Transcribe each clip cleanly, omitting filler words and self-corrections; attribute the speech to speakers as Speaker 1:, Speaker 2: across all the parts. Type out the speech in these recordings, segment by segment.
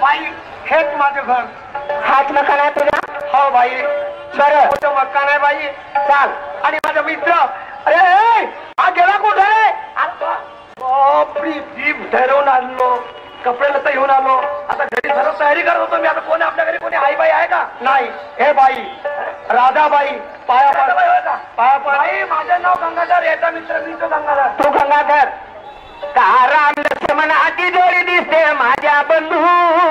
Speaker 1: बाई हेच माझं घर.
Speaker 2: हाच मकान आहे तुझा?
Speaker 1: हो बाई.
Speaker 2: बरं
Speaker 1: मोठं मकान आहे बाई.
Speaker 2: चाल.
Speaker 1: आणि माझा मित्र अरे हा गेला कुठे रे? बापरी जीभ ठरवून आणलो, कपडे लता घेऊन आलो. आता घरी सर्व तयारी करत होतो मी. आता कोण आपल्या घरी कोणी आई बाई आहे का? नाही. हे बाई राधाबाई पाया पाया बाई. माझं नाव गंगाधर, याचा मित्र मी तो गंगाधर.
Speaker 2: तू गंगाधर का? राम लक्ष्मणाची जोडी दिसते माझ्या बंधू.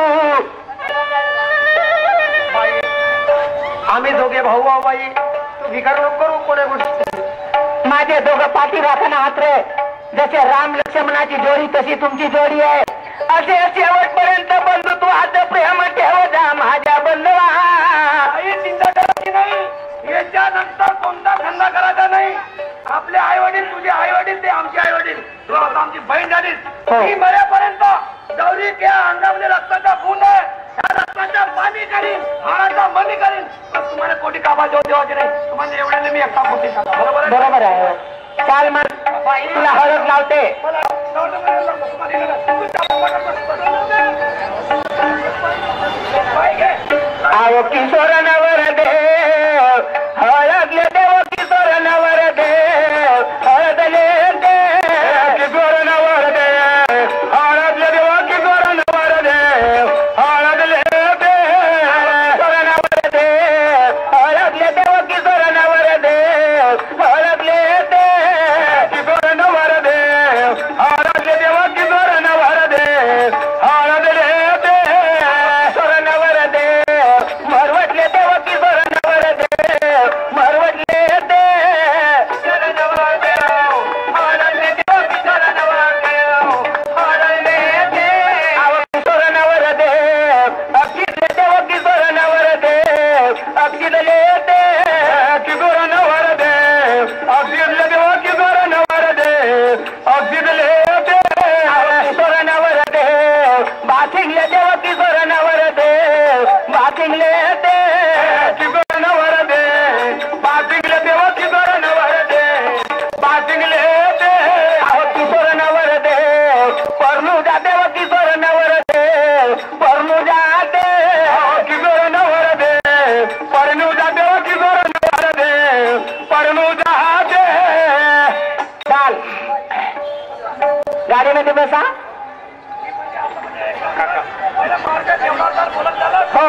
Speaker 1: बाई आम्ही दोघे भाऊ भाऊ बाई. तू विकार नको करू कोणी गोष्टी.
Speaker 2: माझे दोघं पाठी राखण हात रे. जसे राम लक्ष्मणाची जोडी तशी तुमची जोडी आहे. असे शेवटपर्यंत बंधुत्वाचं प्रेम ठेव जा माझ्या बंधवा.
Speaker 1: काही चिंता करायची नाही. याच्यानंतर कोणता धंदा करायचा नाही. आपले आई वडील, तुझे आई वडील, ते आमचे आई वडील, तू आता आमची बहीण झालीस. मी मरेपर्यंत गौरी त्या अंगामध्ये रक्ताचा खून आहे. त्या रक्ताच्या पाणी करीन, हाडाचा मनी करीन. पण तुम्हाला कोटी काबा देऊ देवाचे नाही. तुम्हाला एवढ्याने मी एकटा पोटी खातो. बरोबर आहे?
Speaker 2: बरोबर आहे. चाल मग तुला हळद लावते. आव किशोर नवर देव हळदले देव. किशोर नवर देव हळदले देव. किशोर नवर देव हळदले देव. किशोर नवर देव हळदले देव. किशोर नवर देव हळदले देव. किशोर नवर देव हळदले देव. किशोर नवर देव हळदले देव. किशोर नवर देव हळदले देव. किशोर नवर देव मरवटले देव. किशोर नवर देव मरवटले देव. किशोर नवर देव हळदले देव. किशोर नवर देव हळदले देव. आव किशोर नवर देव अक्षितले देव. किशोर नवर देव अक्षितले देव. किशोर नवर देव अक्षितले देव. किशोर नवर देव अक्षितले देव. आव किशोर नवर देव बाथिंगले देव. किशोर नवर देव बाथिंगले देव. किशोर नवर देव बाथिंगले देव. किशोर नवर देव बाथिंगले देव. आव किशोर नवर देव परनू जाते व किशोर नवर देव परनू जाते. किशोर नवर देव परनू जाते व किशोर नवर देव परनू जाते. चाल गाडीमध्ये बसा. हो.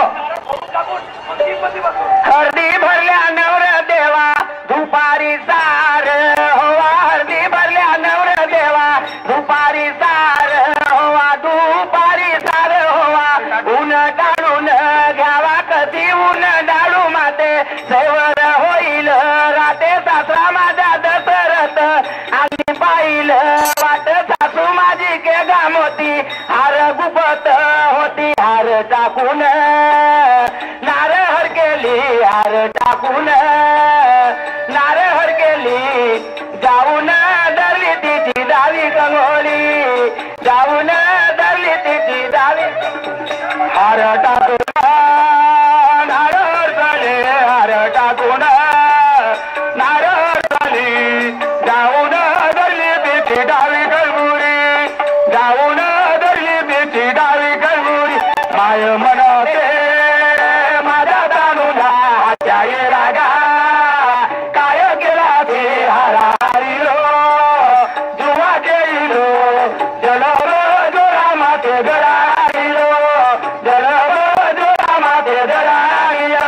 Speaker 2: हळदी भरल्या नवर देवा दुपारी सार होवा. हळदी भरल्या नवर देवा दुपारी सार होवा. दुपारी सार होवा. ऊन डाळून घ्यावा कधी ऊन डाळू माते. सेवर होईल राते सासरा माझा दशरथ. आणि पाहिलं वाट सासू माझी के गामोती. हार गुपत होती हार टाकून. नार हर केली हार टाकून. नार हर केली जाऊन धरली तिची डावी कंगोळी. जाऊन धरली तिची डावी. हार टाकून नार झाले. हार टाकून नार झाली. जाऊन धरली तिची डावी कंगोळी. जाऊन धरली तिची डावी कंगोळी. माय म्हणते माझा तानुला हाच्या रागा. काय केला ते हारारिलो जुवा केलो. जलव जोरा माते गरारिलो. जलव जोरा माते गरारिलो.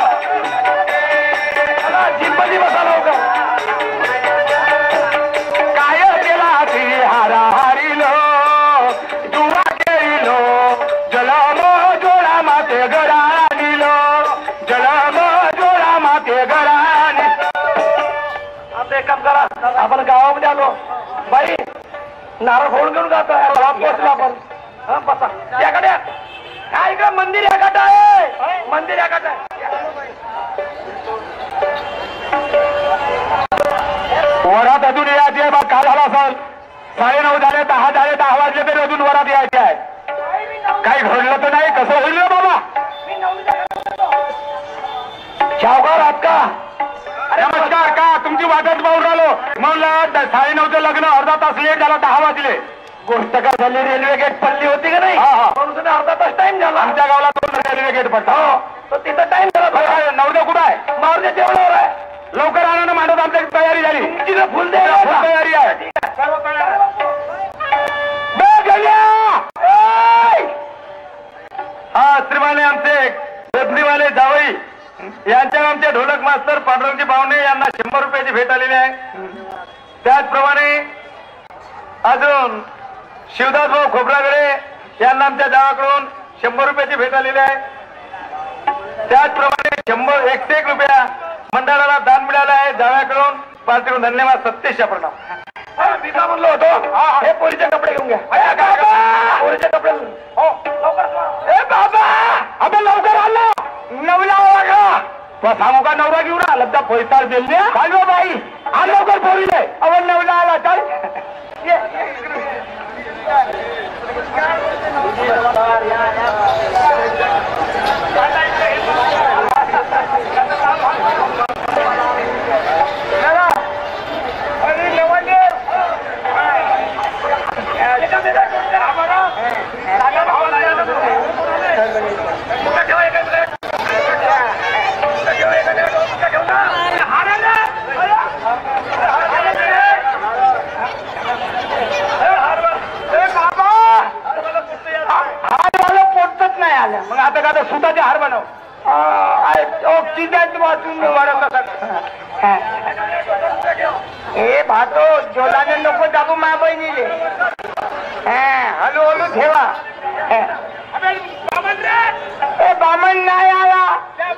Speaker 2: जिंपली बसा लवकर. काय केला ते हारारिलो जुवा केलो. जलम जोडा माते गरानिलो. जलम जोडा माते गरानी. आता एक काम करा. आपण गावामध्ये आलो. बाई नारळ फोडून घेऊन जातो. पोचला आपण. बसा याकडे. काय इकडे मंदिर याकडे आहे. मंदिर याकडे आहे. वरात अजून यायची आहे. बघ काय झाला असेल. 9:30 झाले 10 झाले 10 वाजले तरी अजून वरात यायची आहे. काही घडलं तर नाही. कसं होईल रे बाबा. शावकार आहात का? नमस्कार. का तुमची वाटच पाहून राहिलो. म्हणलं 9:30चं लग्न अर्धा तास लेट झाला. 10 वाजले. गोष्ट काय झाली रेल्वे गेट पडली होती का नाही
Speaker 1: म्हणून सुद्धा अर्धा तास टाइम झाला
Speaker 2: आमच्या गावाला 2 रेल्वे गेट पडला
Speaker 1: तर तिथं टाइम झाला
Speaker 2: नवऱ्या कुठं आहे
Speaker 1: मारुती जेवणावर आहे
Speaker 2: लवकर आणा मांडव आमची तयारी झाली
Speaker 1: तुमची फुल
Speaker 2: तयारी आहे हा श्रीमाने आमचे रत्नीवाले जावई यांच्या आमचे ढोलक मास्तर पांडुरंगजी पाहुणे यांना 100 रुपयाची भेट आलेली आहे. त्याचप्रमाणे अजून शिवदास भाऊ खोबरागडे यांना आमच्या गावाकडून 100 रुपयाची भेट आलेली आहे. त्याचप्रमाणे 101 रुपया मंडळाला दान मिळालं आहे. जाव्याकडून पार्टीकडून धन्यवाद. सत्यशा प्रणाम.
Speaker 1: मी का म्हणलो होतो हे पोरीचे कपडे घेऊन घ्या पोरीचे कपडे हो लवकर बाबा अबे लवकर आलो नवला का सांगू का नवरा घेऊन आला तर पैसा दिल चालू बाई आ लवकर पोरीले अव नवला आला चल
Speaker 2: मग आता का सुताचे हार बनव
Speaker 1: हे भातो जोलाने नको दाबू मा बहिणीले हळू हळू ठेवा ए बामण नाही आला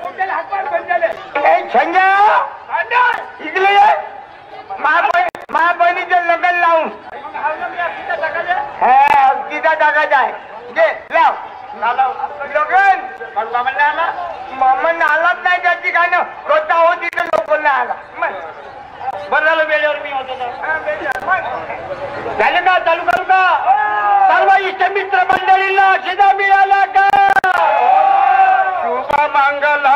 Speaker 1: छंजा इकडे मा बहिणीचं लग्न लावून तिचा टाकायचा आहे घे लाव लगन मामन आलाच नाही त्या ठिकाणं रोजचा हो तिथं लोक नाही आला बरं झालं वेळेवर मी होतो झाले का चालू करू का सर्व इष्ट मित्र मंडळींना शिदा मिळाला का
Speaker 2: शुभ मंगला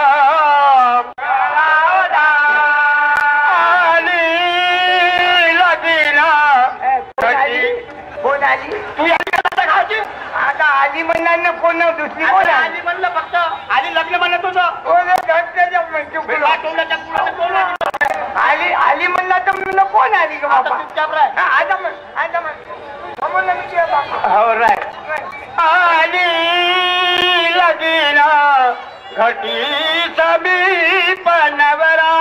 Speaker 1: कोण आली तू खायची आता आली म्हणणार ना कोण दुसरी कोण आली म्हणलं फक्त आली लग्न म्हणत होतं आली आली म्हणला तर म्हणलं कोण आली का बाबा
Speaker 2: हो राय आली लगीना घटी समीप नवरा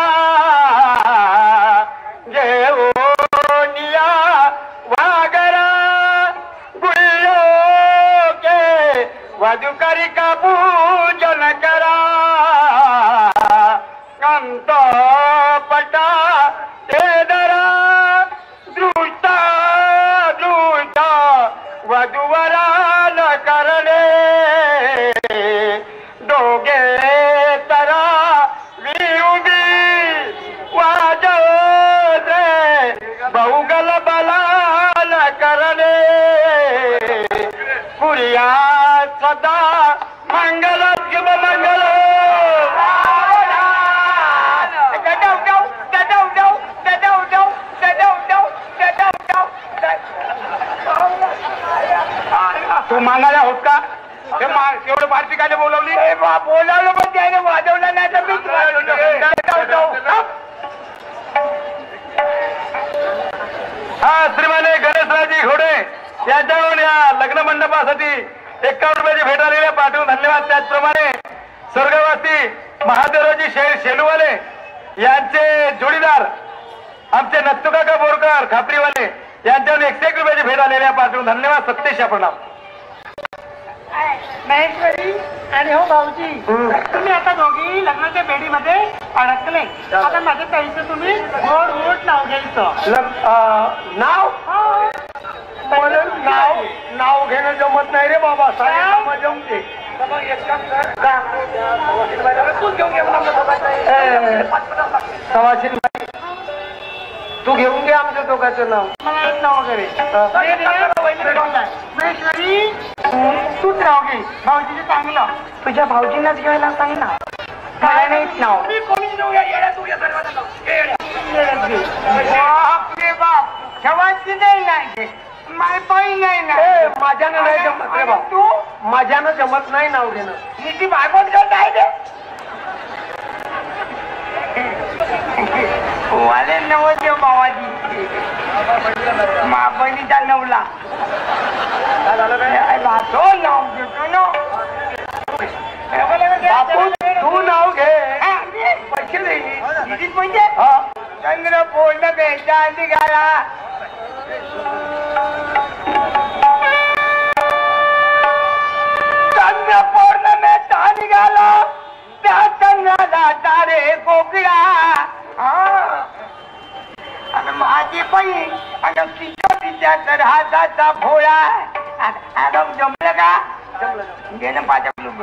Speaker 2: जेवोनिया वागरा गुल्लो के वधुकरी का पूजन करा कंत पटा तेदरा दृष्टा दृष्टा वधुवरा न करणे दोघे तरा विउगी वाजव बहुगल बला न करणे पुरिया सदा मंगल शुभ मंगल तू मागायला होत का एवढं पार्टी काय बोलवली
Speaker 1: बोलावलं पण त्याने वाजवलं नाही तर मी
Speaker 2: हा श्रीमाने गणेशराजी घोडे यांच्याकडून या लग्न मंडपासाठी 51 रुपयाची भेट आलेल्या पाठवून धन्यवाद. त्याचप्रमाणे स्वर्गवासी महादेवराजी शेलूवाले यांचे जोडीदार आमचे नत्तुकाका बोरकर खापरीवाले यांच्याकडून 101 रुपयाची भेट आलेल्या पाठवून धन्यवाद. सत्यशा प्रणाम.
Speaker 3: महेश्वरी आणि हो भाऊजी तुम्ही आता दोघी लग्नाच्या बेडीमध्ये अडकले. आता माझे पैसे तुम्ही गोड गोड नाव घ्यायचं.
Speaker 1: नाव नाव नाव घेणं जमत नाही रे बाबा. सारे जमते सवाशीन तू घेऊन घे आमच्या दोघांचं नाव.
Speaker 3: मला एक नाव वगैरे महेश्वरी तूच नाव घे भाऊजीचे चांगलं.
Speaker 1: तुझ्या भाऊजींनाच घ्यायला सांग ना. काय नाहीच नाव बाप रे बाप ठेवायची नाही
Speaker 3: माय बाई नाही ना
Speaker 1: ए, माझ्यानं नाही जमत रे बा.
Speaker 3: तू
Speaker 1: माझ्यानं जमत नाही नाव घेणं.
Speaker 3: नीती भागवत करत आहे ते वाले नवदेव बाबाजी मा बहिणीचा नवला
Speaker 1: काय झालं रे?
Speaker 3: तो नाव घेतो ना
Speaker 1: बापू तू नाव घे.
Speaker 3: पैसे देईल किती पैसे
Speaker 1: हा.
Speaker 3: चंद्र पूर्ण बेचा निघाला चंद्र पौर्णमेचा निघाला त्या चंद्राला तारे कोकिळा आणि माझी बहीण आणि तिच्या तर हाताचा भोळा आता जमलं का गेलं 5 रुपये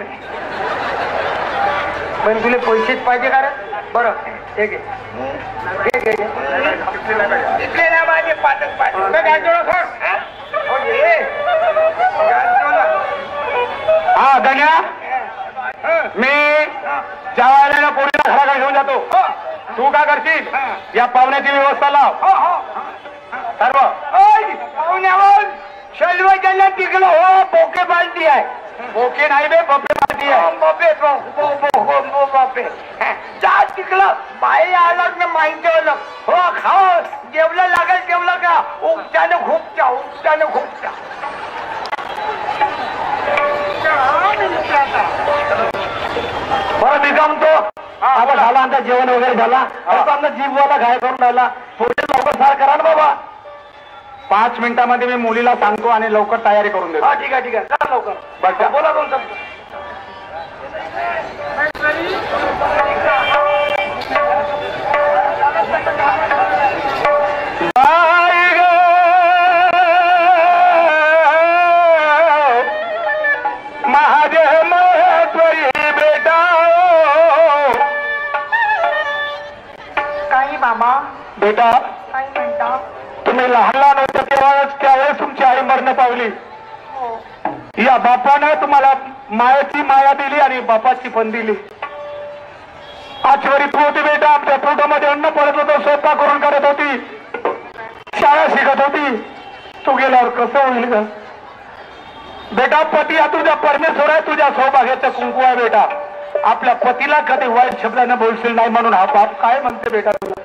Speaker 1: पण तुला पैसेच पाहिजे का रे? बरं हे घे. घे, घे, घे.
Speaker 3: इथले ना माझे 5 रुपये गाजोळं सोड
Speaker 1: हो, घे.
Speaker 2: हा गण्या मी जेवायला पोरीला घराकडे घेऊन जातो. तू काय करशील या पाहुण्याची व्यवस्था लाव सर्व.
Speaker 3: पाहुण्यावर शल्व ज्यांना टिकलं हो बोके बालती आहे
Speaker 2: ओके नाही बे बपे पार्टी आहे.
Speaker 3: बापे जा टिकलं बाई आलं ना माहीत ठेवलं हो खाओ जेवलं लागेल जेवलं का उपचानं खूपचा उपचानं खूपचा
Speaker 2: बरं मी जमतो. आता झाला आमचा जेवण वगैरे झाला. आता आमचा जीववाला घाय करून राहिला. थोडे लवकर सार करा ना बाबा. 5 मिनिटामध्ये मी मुलीला सांगतो आणि लवकर तयारी करून देतो.
Speaker 1: हा ठीक आहे ठीक आहे. जा लवकर.
Speaker 2: बरं
Speaker 1: बोला दोन शब्द.
Speaker 2: बाई गं, माझे महत्वही बेटा
Speaker 3: काही बाबा
Speaker 2: बेटा
Speaker 3: काही म्हणता
Speaker 2: तुम्ही लहान लहान होते त्यावेळेस तुमची आई मरण पावली.
Speaker 3: हो
Speaker 2: या बापानं तुम्हाला मायाची माया दिली आणि बापाची पण दिली. आचवरी तू होती बेटा. आमच्या पोटामध्ये अन्न पडत होतं. स्वयंपाक करून करत होती. शाळा शिकत होती. तू गेल्यावर कसं होईल ग बेटा? पती हा तुझ्या परमेश्वर आहे. तुझ्या सौभाग्याचं कुंकू आहे बेटा. आपल्या पतीला कधी वाईट शब्दानं बोलशील नाही म्हणून हा बाप काय म्हणते बेटा तुला?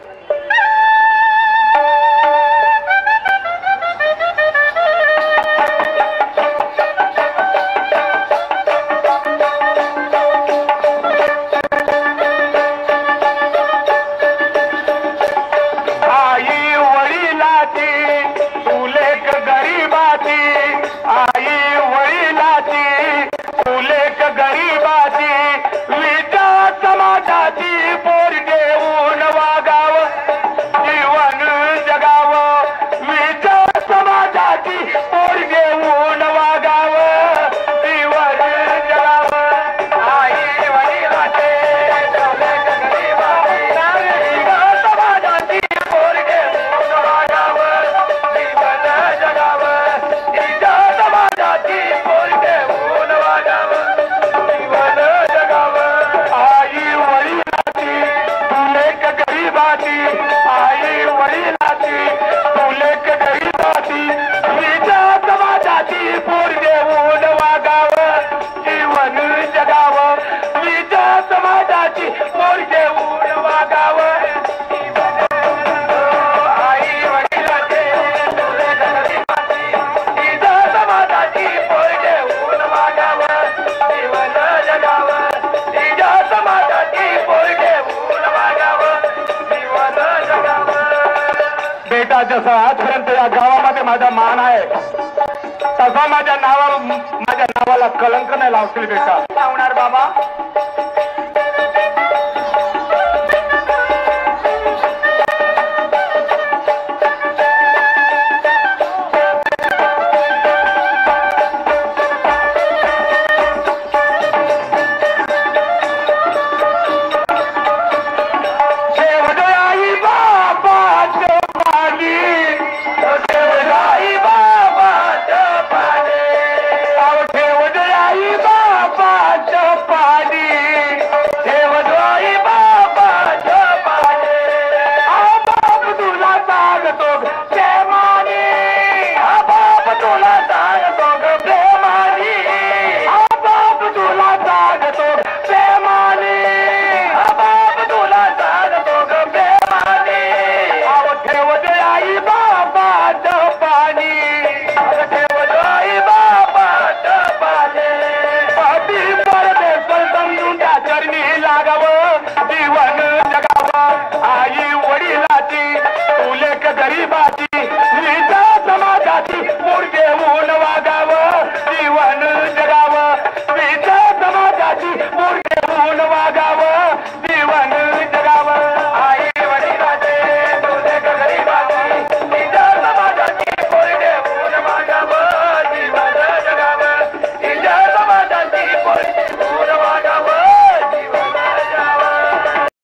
Speaker 2: आई वडिलाची तू लेक गरीबाची. आई वडिलाची तू लेक गरीबाची. विचार समाजाची पोर देऊन वागाव जीवन जगाव. विचार समाजाची पोर देऊन वागाव जीवन जगाव. आई वडिलाची तू लेक गरीबाची. विचार समाजाची पोर देऊन वागाव जीवन जगाव. विचार समाजाची पोर देऊन वागाव जीवन जगाव. आई वडिलाची तू लेक गरीबाची. आई वडिलाची तू लेक गरीबाची. विचार समाजाची पोर देऊन वागाव जीवन जगाव. विचार समाजाची पोर देऊन वागाव जीवन. आई वडिलाची तू लेक गरीबाची. विचार समाजाची पोर देऊन वागाव जीवन जगाव. विचार समाजाची पोर देऊन वागाव जीवन जगाव. बेटा जसं आजपर्यंत या गावामध्ये माझा मान आहे तसा माझ्या नावाला कलंक नाही लावतील बेटा.
Speaker 1: लावणार बाबा.